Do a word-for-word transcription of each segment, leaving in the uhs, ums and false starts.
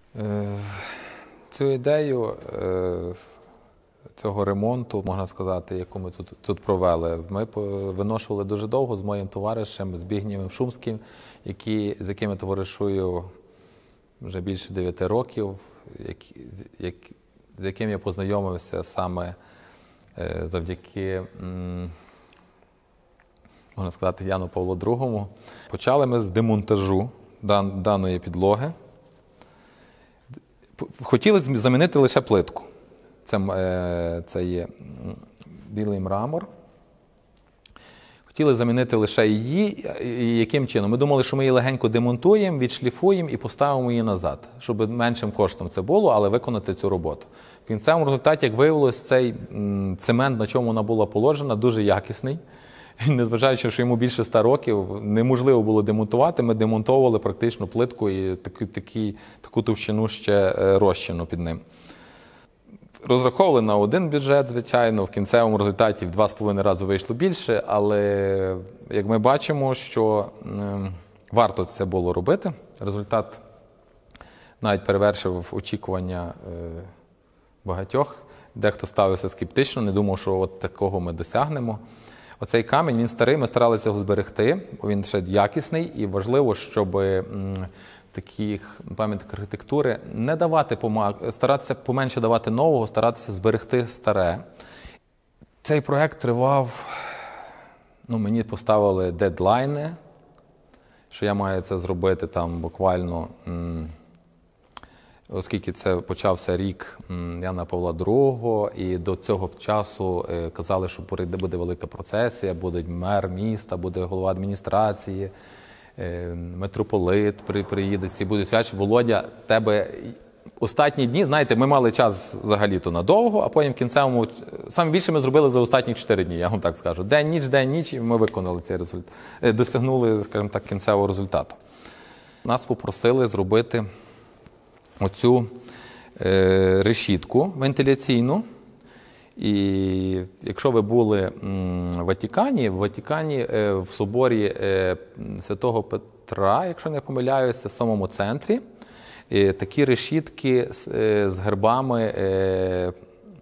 Е, Цю ідею е, цього ремонту, можна сказати, яку ми тут, тут провели, ми виношували дуже довго з моїм товаришем Збігнєвим Шумським, які, з яким я товаришую вже більше дев'яти років, які, як, з яким я познайомився саме е, завдяки, м, можна сказати, Яну Павлу другому. Почали ми з демонтажу дан, даної підлоги. Хотіли замінити лише плитку. Це, це є білий мрамор. Хотіли замінити лише її. І яким чином? Ми думали, що ми її легенько демонтуємо, відшліфуємо і поставимо її назад, щоб меншим коштом це було, але виконати цю роботу. В кінцевому результаті, як виявилось, цей цемент, на чому вона була положена, дуже якісний. І незважаючи, що йому більше ста років, неможливо було демонтувати, ми демонтовували практично плитку і таку, такі, таку товщину ще розчину під ним. Розраховували на один бюджет, звичайно, в кінцевому результаті в два з половиною рази вийшло більше, але як ми бачимо, що е, варто це було робити. Результат навіть перевершив очікування е, багатьох. Дехто ставився скептично, не думав, що от такого ми досягнемо. Оцей камінь, він старий, ми старалися його зберегти, бо він ще якісний, і важливо, щоб м, таких пам'яток архітектури не давати, старатися поменше давати нового, старатися зберегти старе. Цей проєкт тривав, ну, мені поставили дедлайни, що я маю це зробити там буквально, м, оскільки це почався рік Яна Павла другого, і до цього часу казали, що буде велика процесія, буде мер міста, буде голова адміністрації, митрополит приїде, всі будуть свячі. Володя, тебе останні дні, знаєте, ми мали час взагалі-то надовго, а потім в кінцевому, саме більше ми зробили за останні чотири дні, я вам так скажу. День-ніч, день-ніч, і ми виконали цей результат, досягнули, скажімо так, кінцевого результату. Нас попросили зробити оцю е, решітку вентиляційну. І якщо ви були м, в Ватикані, в Ватикані е, в соборі е, Святого Петра, якщо не помиляюся, в самому центрі, е, такі решітки з, е, з гербами, е,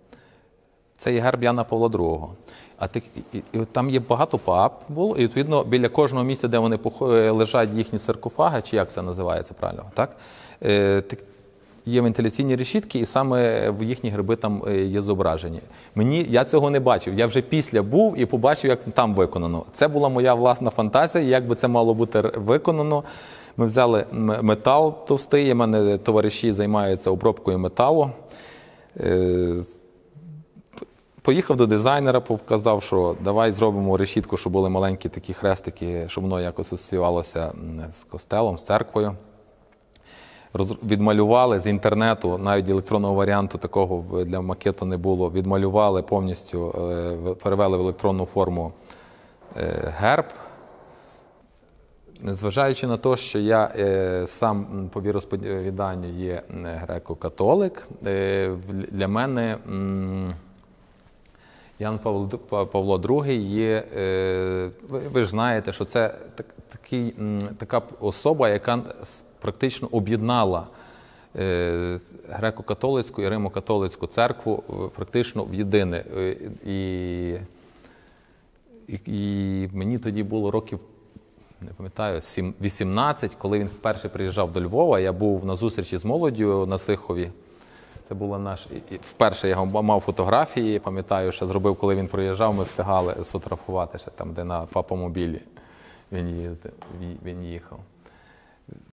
це є герб Яна Павла другого. А так, і, і, там є багато пап було, і відповідно біля кожного місця, де вони лежать їхні саркофаги, чи як це називається правильно, так? Е, так є вентиляційні решітки, і саме в їхні гриби там є зображені. Мені, я цього не бачив. Я вже після був і побачив, як там виконано. Це була моя власна фантазія, як би це мало бути виконано. Ми взяли метал товстий, у мене товариші займаються обробкою металу. Поїхав до дизайнера, показав, що давай зробимо решітку, щоб були маленькі такі хрестики, щоб воно якось асоціювалося з костелом, з церквою. Відмалювали з інтернету, навіть електронного варіанту такого для макету не було, відмалювали повністю, перевели в електронну форму герб. Незважаючи на те, що я сам по віросповіданню є греко-католик, для мене Ян Павло другий є, ви ж знаєте, що це такий, така особа, яка практично об'єднала греко-католицьку і римо-католицьку церкву практично в єдине. І, і, і мені тоді було років, не пам'ятаю, вісімнадцять, коли він вперше приїжджав до Львова. Я був на зустрічі з молоддю на Сихові. Це було наш... Вперше я його мав фотографії, пам'ятаю, що зробив, коли він приїжджав, ми встигали сфотографувати ще там, де на фапомобілі він, він їхав.